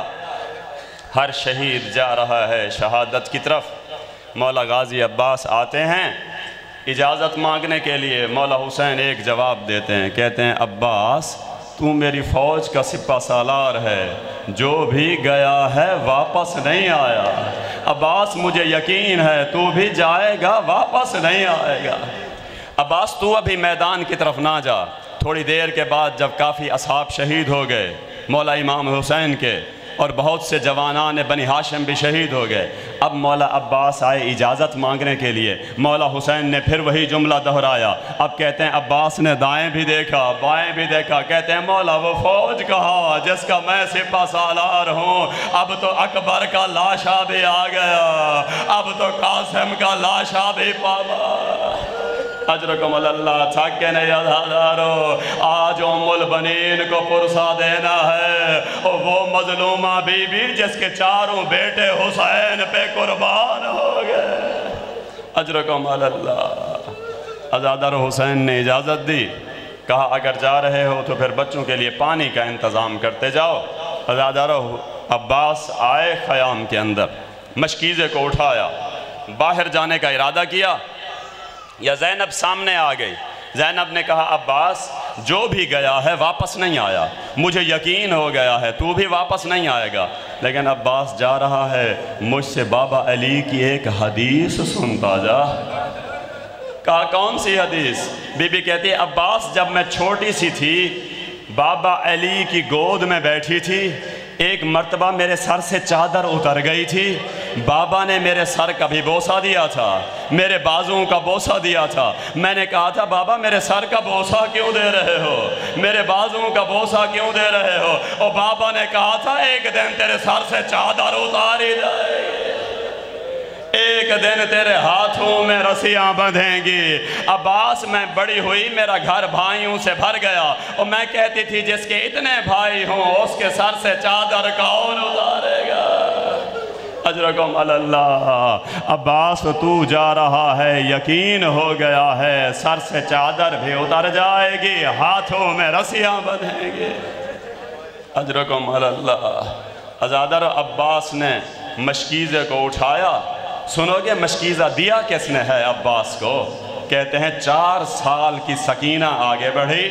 ہر شہید جا رہا ہے شہادت کی طرف۔ مولا غازی عباس آتے ہیں اجازت مانگنے کے لیے۔ مولا حسین ایک جواب دیتے ہیں، کہتے ہیں عباس تو میری فوج کا سپہ سالار ہے، جو بھی گیا ہے واپس نہیں آیا۔ عباس مجھے یقین ہے تو بھی جائے گا، واپس نہیں آئے گا۔ عباس تو ابھی میدان کی طرف نہ جا۔ تھوڑی دیر کے بعد جب کافی اصحاب شہید ہو گئے مولا امام حسین کے، اور بہت سے جوانان بنی ہاشم بھی شہید ہو گئے، اب مولا عباس آئے اجازت مانگنے کے لیے۔ مولا حسین نے پھر وہی جملہ دہرایا۔ اب کہتے ہیں عباس نے دائیں بھی دیکھا بائیں بھی دیکھا، کہتے ہیں مولا وہ فوج کہا جس کا میں سپہ سالار ہوں؟ اب تو اکبر کا لاشا بھی آ گیا، اب تو قاسم کا لاشا بھی پاوا۔ اجرکم اللہ، تھکے نہیں عزادارو، آج ام البنین کو پرسہ دینا ہے، اور وہ مظلومہ بی بی جس کے 4 بیٹے حسین پہ قربان ہو گئے۔ اجرکم اللہ۔ عزادارو حسین نے اجازت دی، کہا اگر جا رہے ہو تو پھر بچوں کے لیے پانی کا انتظام کرتے جاؤ۔ عزادارو عباس آئے خیام کے اندر، مشکیزے کو اٹھایا، باہر جانے کا ارادہ کیا، یا زینب سامنے آ گئی۔ زینب نے کہا عباس جو بھی گیا ہے واپس نہیں آیا، مجھے یقین ہو گیا ہے تو بھی واپس نہیں آئے گا، لیکن عباس جا رہا ہے، مجھ سے بابا علی کی ایک حدیث سنتا جا۔ کہا کون سی حدیث؟ بی بی کہتی ہے عباس جب میں چھوٹی سی تھی بابا علی کی گود میں بیٹھی تھی، ایک مرتبہ میرے سر سے چادر اتر گئی تھی، بابا نے میرے سر کا بھی بوسہ دیا تھا، میرے بازوں کا بوسہ دیا تھا۔ میں نے کہا تھا بابا میرے سر کا بوسہ کیوں دے رہے ہو، میرے بازوں کا بوسہ کیوں دے رہے ہو؟ اور بابا نے کہا تھا ایک دن تیرے سر سے چادر اتاری جائے گی، ایک دن تیرے ہاتھوں میں رسیاں بندھیں گی۔ عباس میں بڑی ہوئی، میرا گھر بھائیوں سے بھر گیا، اور میں کہتی تھی جس کے اتنے بھائی ہوں اس کے سر سے چادر کون اتارے گا؟ اجرکم اللہ۔ عباس تو جا رہا ہے، یقین ہو گیا ہے سر سے چادر بھی اتر جائے گی، ہاتھوں میں رسیاں بندھیں گی۔ اجرکم اللہ۔ عزادر عباس نے مشکیزے کو اٹھایا۔ سنو گے مشکیزہ دیا کس نے ہے عباس کو؟ کہتے ہیں 4 سال کی سکینہ آگے بڑھی،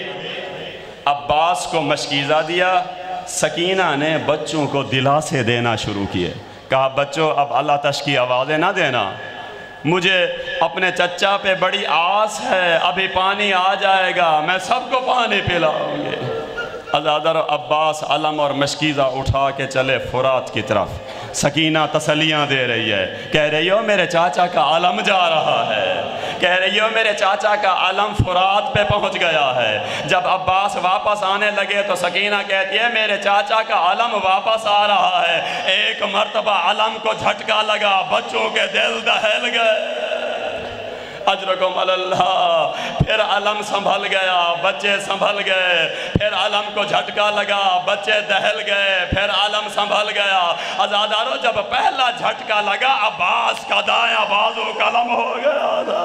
عباس کو مشکیزہ دیا، سکینہ نے بچوں کو دلاسے دینا شروع کیے۔ کہا بچوں اب اللہ تش کی آوازیں نہ دینا، مجھے اپنے چچا پہ بڑی آس ہے، ابھی پانی آ جائے گا، میں سب کو پانی پلاؤں گے۔ عزادر عباس علم اور مشکیزہ اٹھا کے چلے فرات کی طرف۔ سکینہ تسلیاں دے رہی ہے، کہہ رہی ہو میرے چاچا کا علم جا رہا ہے، کہہ رہی ہو میرے چاچا کا علم فرات پہ پہنچ گیا ہے۔ جب عباس واپس آنے لگے تو سکینہ کہتی ہے میرے چاچا کا علم واپس آ رہا ہے۔ ایک مرتبہ علم کو جھٹکا لگا، بچوں کے دل دہل گئے۔ اجرکم اللہ۔ پھر علم سنبھل گیا، بچے سنبھل گئے، پھر علم کو جھٹکا لگا، بچے دہل گئے، پھر علم سنبھل گیا۔ عزادارو جب پہلا جھٹکا لگا عباس کا دایاں بازو قلم ہو گیا تھا۔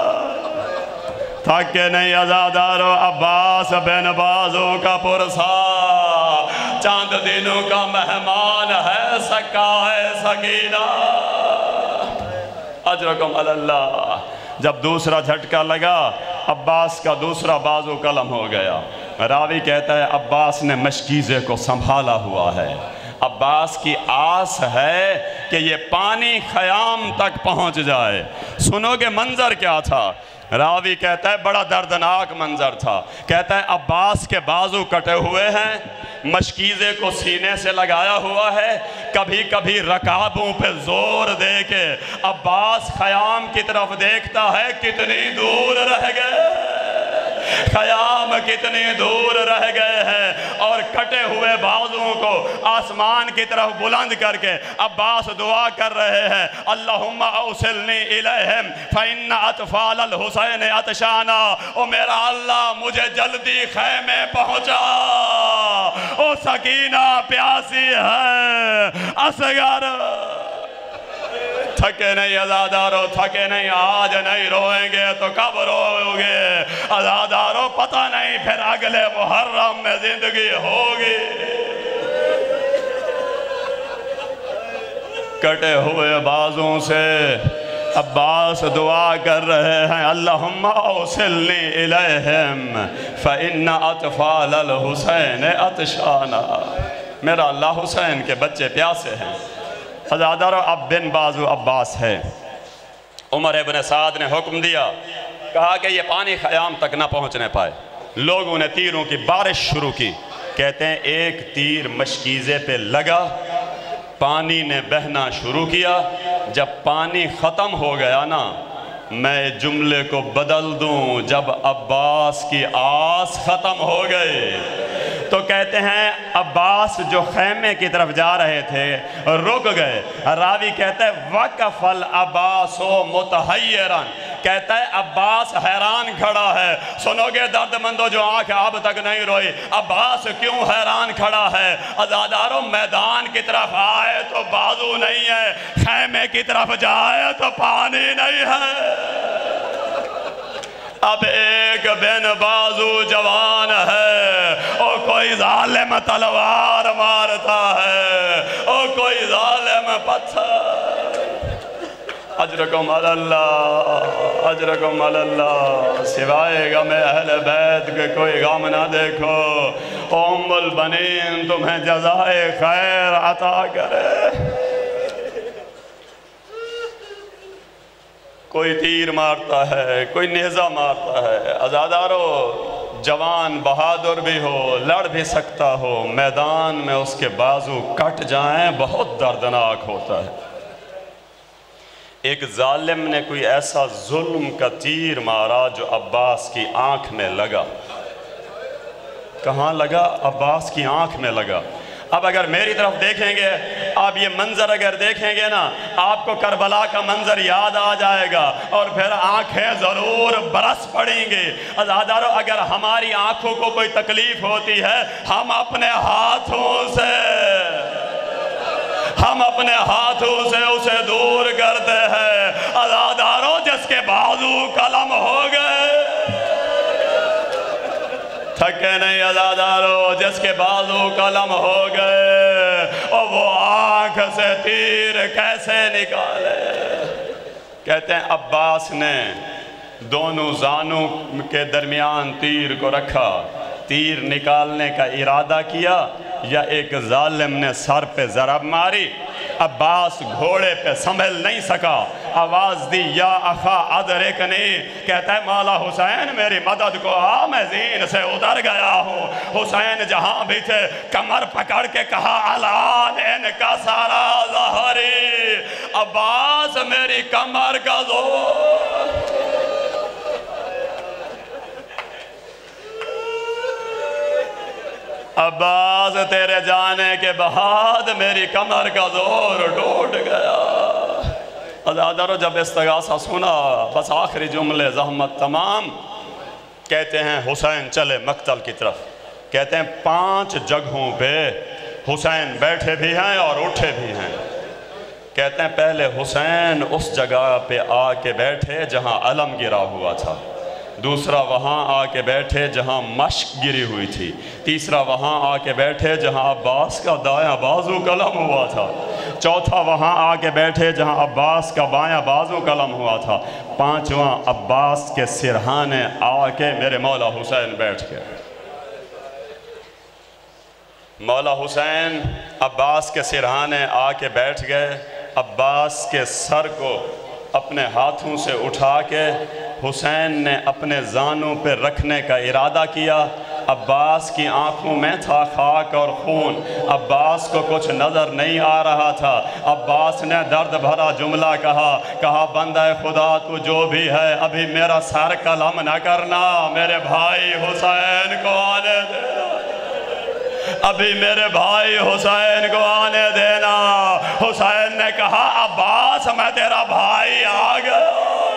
تھک کے نہیں عزادارو، عباس بن بازو کا پرسا، چاند دنوں کا مہمان ہے، سکا ہے سکینہ۔ اجرکم اللہ۔ جب دوسرا جھٹکا لگا عباس کا دوسرا بازو قلم ہو گیا۔ راوی کہتا ہے عباس نے مشکیزے کو سنبھالا ہوا ہے، عباس کی آس ہے کہ یہ پانی خیام تک پہنچ جائے۔ سنو گے منظر کیا تھا؟ راوی کہتا ہے بڑا دردناک منظر تھا۔ کہتا ہے عباس کے بازو کٹے ہوئے ہیں، مشکیزے کو سینے سے لگایا ہوا ہے، کبھی کبھی رکابوں پہ زور دے کے عباس خیام کی طرف دیکھتا ہے کتنی دور رہ گئے، ख़याम कितनी दूर रह गए हैं। और कटे हुए बाजुओं को आसमान की तरफ बुलंद करके अब्बास दुआ कर रहे हैं, अल्लाहुम्मा औसिलनी इलैहिम फ़इन्न अतफ़ाल हुसैन अतशाना। ओ मेरा अल्लाह मुझे जल्दी खैमे पहुँचा, ओ सकीना प्यासी है। असगर थके नहीं अज़ादारो, थके नहीं, आज नहीं रोएंगे तो कब रोओगे अज़ादारो, पता नहीं फिर अगले मुहर्रम में जिंदगी होगी। कटे हुए बाजों से अब्बास दुआ कर रहे हैं, अल्लाहुम्मा औसिलनी इलैहिम फ़इन्न अतफ़ाल हुसैन अतशाना। मेरा अल्लाह हुसैन के बच्चे प्यासे हैं। हज़ादारो अब बिन बाजू अब्बास है। उमर इब्न साद ने हुक्म दिया, कहा कि ये पानी ख़याम तक ना पहुँचने पाए। लोगों ने तीरों की बारिश शुरू की। कहते हैं एक तीर मशकीज़े पे लगा, पानी ने बहना शुरू किया। जब पानी ख़त्म हो गया ना, मैं जुमले को बदल दूं, जब अब्बास की आस ख़त्म हो गई तो कहते हैं अब्बास जो खैमे की तरफ जा रहे थे रुक गए। रावी कहते हैं वक़फ़ल अब्बासो मुतहय्यरन, कहता है अब्बास हैरान खड़ा है। सुनोगे दर्दमंदो जो आँख अब तक नहीं रोई, अब्बास क्यों हैरान खड़ा है? अज़ादारों मैदान की तरफ आए तो बाजू नहीं है, खैमे की तरफ जाए तो पानी नहीं है। अब एक बिन बाजू जवान है, ओ कोई जालिम तलवार मारता है, ओ कोई जालिम पत्थर। अजरकुम अल्लाह, अजरकुम अल्लाह। सिवाय गम अहले बैत के कोई गम ना देखो। उम्मुल बनीन तुम्हें जज़ाए खैर अता करे। कोई तीर मारता है, कोई नेज़ा मारता है। अज़ादारो जवान बहादुर भी हो, लड़ भी सकता हो, मैदान में उसके बाजू कट जाएं बहुत दर्दनाक होता है। एक जालिम ने कोई ऐसा जुल्म का तीर मारा जो अब्बास की आंख में लगा। कहाँ लगा? अब्बास की आंख में लगा। अब अगर मेरी तरफ देखेंगे, आप ये मंजर अगर देखेंगे ना, आपको करबला का मंजर याद आ जाएगा और फिर आंखें ज़रूर बरस पड़ेंगी। अज़ादारों अगर हमारी आंखों को कोई तकलीफ होती है, हम अपने हाथों से उसे दूर करते हैं। अज़ादारों जिसके बाजू कलम हो गए, थके नहीं अज़ादारों, जिसके बाजू कलम हो गए और वो आँख से तीर कैसे निकाले। कहते हैं अब्बास ने दोनों जानों के दरमियान तीर को रखा, तीर निकालने का इरादा किया, या एक जालिम ने सर पे ज़रब मारी। अब्बास घोड़े पे संभल नहीं सका, आवाज़ दी या अखा अदरिकनी। कहता है मौला हुसैन मेरी मदद को आ, मैं ज़ीन से उतर गया हूँ। हुसैन जहाँ भी थे कमर पकड़ के कहा अलान इनका सारा ज़हरी, अब्बास मेरी कमर का ज़ोर। अब्बास तेरे जाने के बाद मेरी कमर का जोर टूट गया। अज़ादारों जब इस्तगासा सुना, बस आखिरी जुमले ज़हमत तमाम। कहते हैं हुसैन चले मक्तल की तरफ। कहते हैं 5 जगहों पे हुसैन बैठे भी हैं और उठे भी हैं। कहते हैं पहले हुसैन उस जगह पे आके बैठे जहाँ अलम गिरा हुआ था, दूसरा वहाँ आके बैठे जहाँ मश्क गिरी हुई थी, तीसरा वहाँ आके बैठे जहाँ अब्बास का दायां बाजू कलम हुआ था, चौथा वहाँ आके बैठे जहाँ अब्बास का बायां बाजू कलम हुआ था, पांचवा अब्बास के सिरहाने आके मेरे मौला हुसैन बैठ गए। मौला हुसैन अब्बास के सिरहाने आके बैठ गए। अब्बास के सर को अपने हाथों से उठा के हुसैन ने अपने जानों पर रखने का इरादा किया। عباس کی آنکھوں میں تھا خاک اور خون، عباس کو کچھ نظر نہیں آ رہا تھا۔ عباس نے درد بھرا جملہ کہا بندہ خدا تو جو بھی ہے ابھی میرا سر قلم نہ کرنا، میرے بھائی حسین کو آنے دینا، ابھی میرے بھائی حسین کو آنے دینا۔ حسین نے کہا عباس میں تیرا بھائی آ گیا،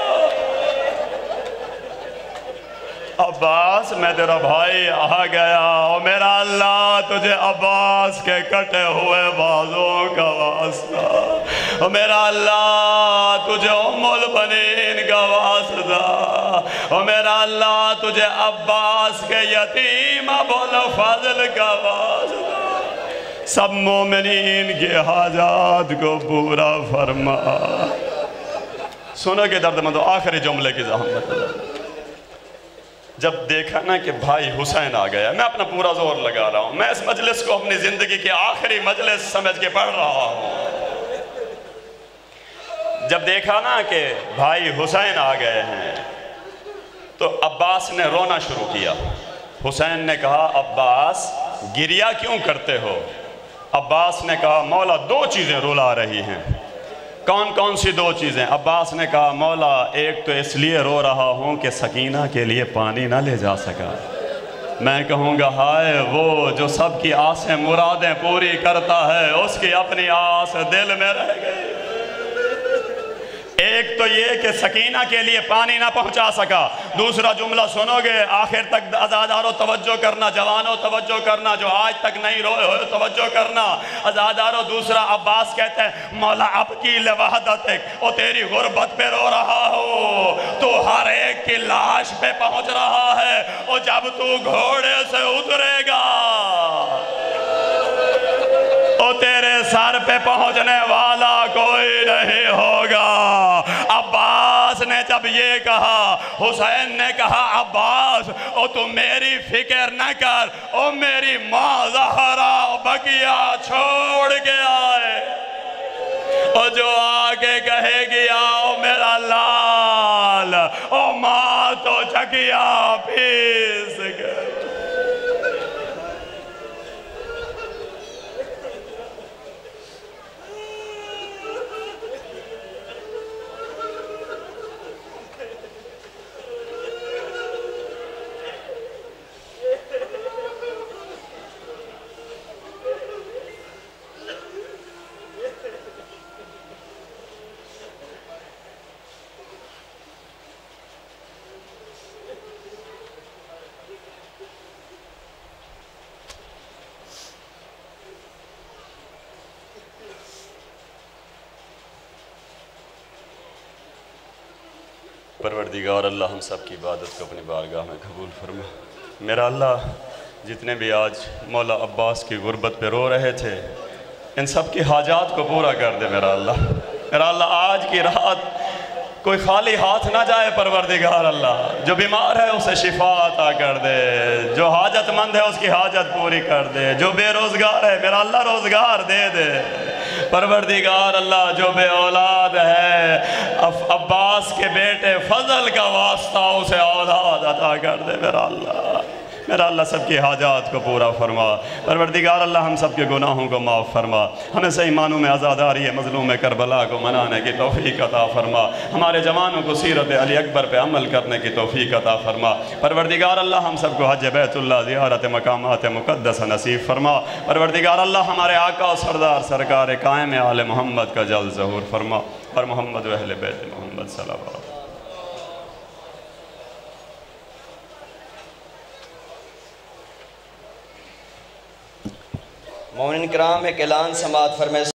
عباس میں تیرا بھائی آ گیا، اور میرا اللہ تجھے عباس کے کٹے ہوئے بازوں کا واسطہ، اور میرا اللہ تجھے ام البنین کا واسطہ، اور میرا اللہ تجھے عباس کے یتیم ابو الفضل کا واسطہ، سب مومنین کے حاجات کو پورا فرما۔ سنو کہ درد مندو آخری جملے کی زحمت ہے۔ جب دیکھا نا کہ بھائی حسین آ گیا، میں اپنا پورا زور لگا رہا ہوں، میں اس مجلس کو اپنی زندگی کی آخری مجلس سمجھ کے پڑھ رہا ہوں۔ جب دیکھا نا کہ بھائی حسین آ گئے ہیں تو عباس نے رونا شروع کیا۔ حسین نے کہا عباس گریہ کیوں کرتے ہو؟ عباس نے کہا مولا دو چیزیں رلا رہی ہیں۔ کون کون سی دو چیزیں؟ عباس نے کہا مولا ایک تو اس لیے رو رہا ہوں کہ سکینہ کے لیے پانی نہ لے جا سکا، میں کہوں گا ہائے وہ جو سب کی آسیں مرادیں پوری کرتا ہے، اس کی اپنی آس دل میں رہ گئی۔ ایک تو یہ کہ سکینہ کے لیے پانی نہ پہنچا سکا۔ دوسرا جملہ سنو گے آخر تک، عزادارو توجہ کرنا، جوانوں توجہ کرنا، جو آج تک نہیں روئے ہوئے توجہ کرنا۔ عزادارو دوسرا عباس کہتے ہیں مولا اب کی لوحدتک، او تیری غربت پہ رو رہا ہو، تو ہر ایک کی لاش پہ پہنچ رہا ہے، اور جب تو گھوڑے سے اترے گا او تیرے سر پہ پہنچنے والا کوئی نہیں ہوگا۔ عباس نے جب یہ کہا، حسین نے کہا عباس او تو میری فکر نہ کر، او میری ماں زہرا بقیہ چھوڑ کے آئے، او جو آگے کہے گی آؤ میرا لال، او ماں تو چکیا پیس گئے۔ پروردگار اللہ ہم سب کی عبادت کو اپنی بارگاہ میں قبول فرما۔ میرا اللہ جتنے بھی آج مولا عباس کی غربت پہ رو رہے تھے، ان سب کی حاجات کو پورا کر دے میرا اللہ۔ میرا اللہ آج کی رات کوئی خالی ہاتھ نہ جائے پروردگار اللہ، جو بیمار ہے اسے شفا عطا کر دے، جو حاجت مند ہے اس کی حاجت پوری کر دے، جو بے روزگار ہے میرا اللہ روزگار دے دے پروردگار اللہ، جو بے اولاد ہے عباس کے بیٹے فضل کا واسطہ اسے اولاد عطا کر دے میرا اللہ۔ میرا اللہ سب کی حاجات کو پورا فرما پروردگار اللہ، ہم سب کے گناہوں کو معاف فرما، ہمیں صحیح معنوں میں عزاداری مظلوم کربلا کو منانے کی توفیق عطا فرما، ہمارے جوانوں کو سیرت علی اکبر پہ عمل کرنے کی توفیق عطا فرما پروردگار اللہ، ہم سب کو حج بیت اللہ زیارت مقامات مقدس نصیب فرما پروردگار اللہ، ہمارے آقا و سردار سرکار قائم آل محمد کا جلد ظہور فرما، اور محمد و اہل بیت محمد صلی اللہ علیہ وسلم۔ مومنین کرام ایک اعلان سماعت فرمائے۔